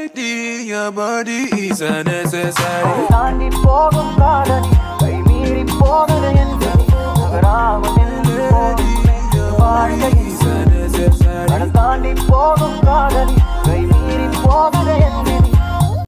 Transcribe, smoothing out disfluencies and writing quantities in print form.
your body is unnecessary. தாண்டி போகும் காதலி கை மீறி போகுது என்று நகராமல் நின்று போகும் வாழ்க்கை தாண்டி போகும் காதலி கை